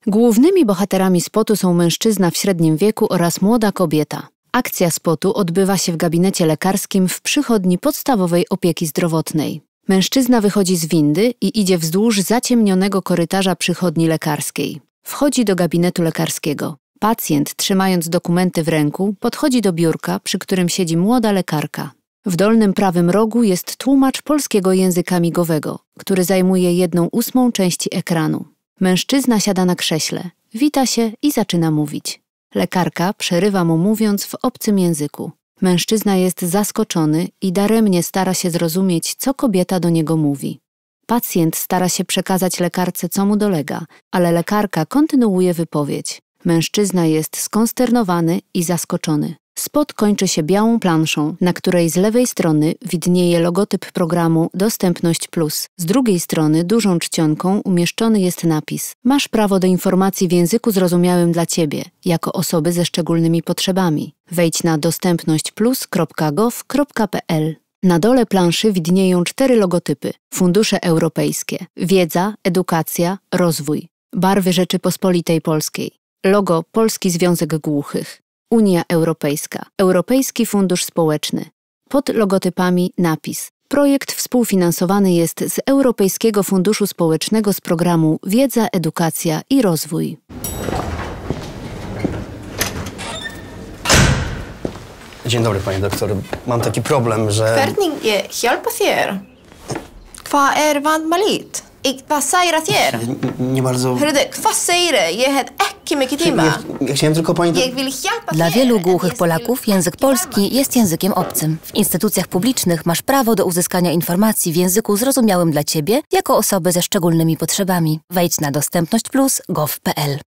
Głównymi bohaterami spotu są mężczyzna w średnim wieku oraz młoda kobieta. Akcja spotu odbywa się w gabinecie lekarskim w przychodni podstawowej opieki zdrowotnej. Mężczyzna wychodzi z windy i idzie wzdłuż zaciemnionego korytarza przychodni lekarskiej. Wchodzi do gabinetu lekarskiego. Pacjent, trzymając dokumenty w ręku, podchodzi do biurka, przy którym siedzi młoda lekarka. W dolnym prawym rogu jest tłumacz polskiego języka migowego, który zajmuje 1/8 części ekranu. Mężczyzna siada na krześle, wita się i zaczyna mówić. Lekarka przerywa mu mówiąc w obcym języku. Mężczyzna jest zaskoczony i daremnie stara się zrozumieć, co kobieta do niego mówi. Pacjent stara się przekazać lekarce, co mu dolega, ale lekarka kontynuuje wypowiedź. Mężczyzna jest skonsternowany i zaskoczony. Spot kończy się białą planszą, na której z lewej strony widnieje logotyp programu Dostępność Plus. Z drugiej strony dużą czcionką umieszczony jest napis: masz prawo do informacji w języku zrozumiałym dla Ciebie, jako osoby ze szczególnymi potrzebami. Wejdź na dostępnośćplus.gov.pl. Na dole planszy widnieją 4 logotypy: Fundusze Europejskie, Wiedza, Edukacja, Rozwój, barwy Rzeczypospolitej Polskiej, logo Polski Związek Głuchych, Unia Europejska, Europejski Fundusz Społeczny. Pod logotypami napis: projekt współfinansowany jest z Europejskiego Funduszu Społecznego z programu Wiedza, Edukacja i Rozwój. Dzień dobry, pani doktor. Mam taki problem, że... Hvernig hjälpa þér? Hvað vandamálið? Vad säger þér? Nie bardzo... Hörru, vad säger du? Jag har ekki mycket timma. Ja chciałem tylko pani... Dla wielu głuchych Polaków język polski jest językiem obcym. W instytucjach publicznych masz prawo do uzyskania informacji w języku zrozumiałym dla Ciebie jako osoby ze szczególnymi potrzebami. Wejdź na dostępnośćplus.gov.pl.